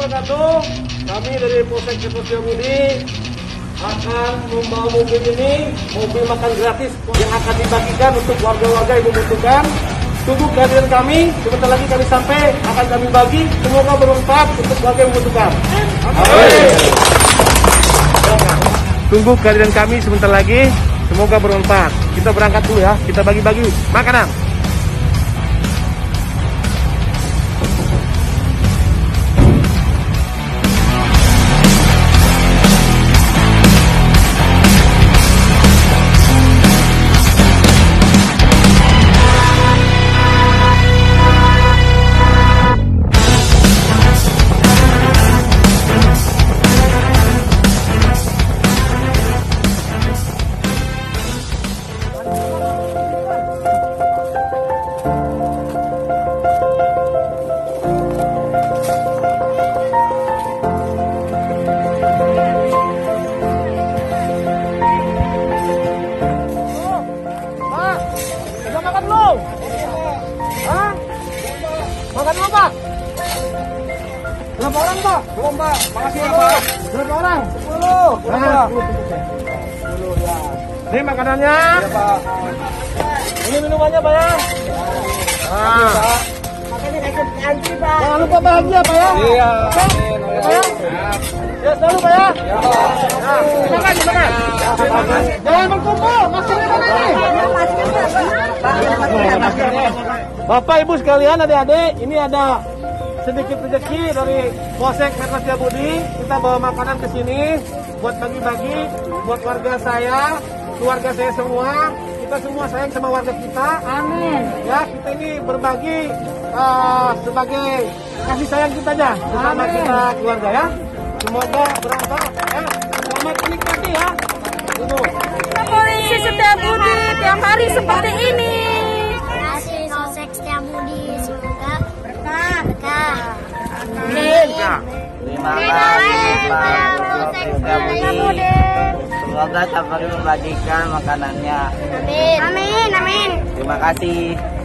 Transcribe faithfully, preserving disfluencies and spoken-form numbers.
wabarakatuh. Kami dari Polsek Setiabudi akan membawa mobil ini, mobil makan gratis yang akan dibagikan untuk warga-warga yang membutuhkan. Tunggu kehadiran kami, sebentar lagi kami sampai, akan kami bagi, semoga bermanfaat untuk warga yang membutuhkan. Amin. Tunggu kehadiran kami sebentar lagi, semoga bermanfaat. Kita berangkat dulu ya, kita bagi-bagi makanan. Makan apa? Berapa orang, Pak? Belum, Pak. Makasih ya, Pak. Berapa orang? Sepuluh. Berapa? Sepuluh, ya. Ini makanannya. Ya, Pak. Ini minumannya, Pak ya. Nah. Makanya ikut antri, Pak. Jangan lupa bahagia, Pak ya. Iya. Amin. Pak ya. Ya, selalu, Pak ya. Ya, Pak. Nah, silakan, silakan. Jangan berkumpul. Maskernya mana nih? Bapak Ibu sekalian, adik-adik, ini ada sedikit rezeki dari Polsek Setiabudi. Kita bawa makanan ke sini buat bagi-bagi buat warga saya, keluarga saya semua. Kita semua sayang sama warga kita. Amin. Ya, kita ini berbagi uh, sebagai kasih sayang kita aja bersama kita keluarga ya. Semoga bermanfaat ya. Selamat menikmati ya. Tunggu. Polisi Setiabudi tiap hari seperti ini. Polsek Setiabudi, semoga Berkah. berkah. Amin. Terima kasih Pak Polsek Setiabudi. Semoga safari membagikan makanannya. Amin. Amin. Amin. Terima kasih.